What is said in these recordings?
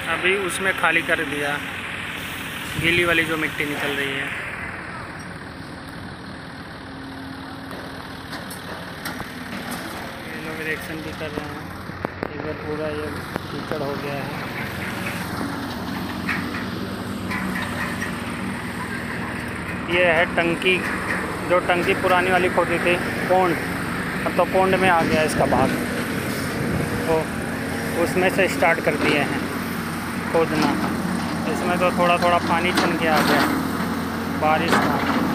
अभी उसमें खाली कर दिया, गीली वाली जो मिट्टी निकल रही है। ये लोग इरेक्शन भी कर रहे हैं। इधर पूरा ये कीचड़ हो गया है। ये है टंकी, जो टंकी पुरानी वाली खोदी थी, पोंड। अब तो पोंड में आ गया इसका भाग, तो उसमें से स्टार्ट कर दिए हैं खोदना। इसमें तो थोड़ा थोड़ा पानी छन के आ गया बारिश का।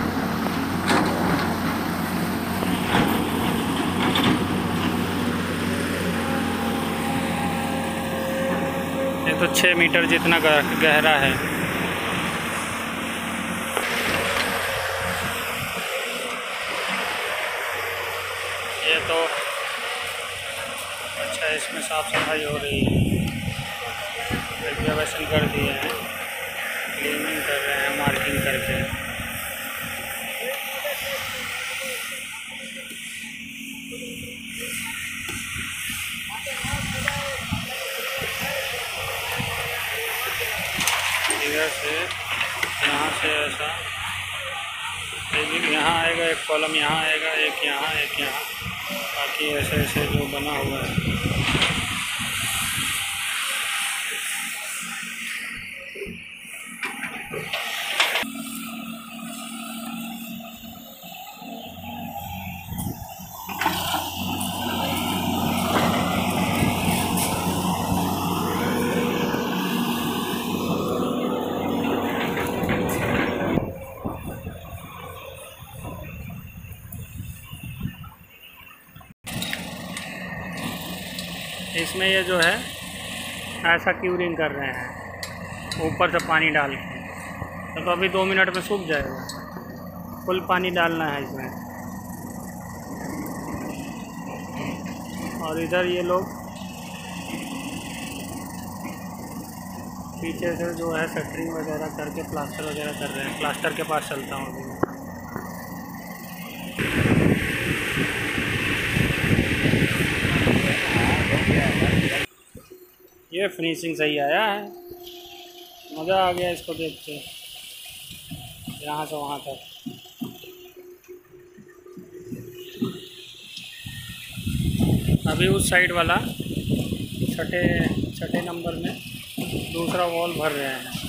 ये तो 6 मीटर जितना गहरा है। ये तो अच्छा, इसमें साफ सफाई हो रही है, एक्सकैवेशन कर दिए हैं, क्लीनिंग कर रहे हैं मार्किंग करके। इधर से यहाँ से ऐसा यहाँ आएगा, एक कॉलम यहाँ आएगा, एक यहाँ, एक यहाँ, बाकी ऐसे ऐसे जो बना हुआ है। इसमें ये जो है ऐसा क्यूरिंग कर रहे हैं ऊपर से पानी डाल के, तो अभी 2 मिनट में सूख जाएगा। फुल पानी डालना है इसमें। और इधर ये लोग पीछे से जो है शटरिंग वगैरह करके प्लास्टर वगैरह कर रहे हैं। प्लास्टर के पास चलता हूँ अभी। ये फिनिशिंग सही आया है, मज़ा आ गया इसको देख के, यहाँ से वहाँ तक। अभी उस साइड वाला छठे नंबर में दूसरा वॉल भर रहे हैं।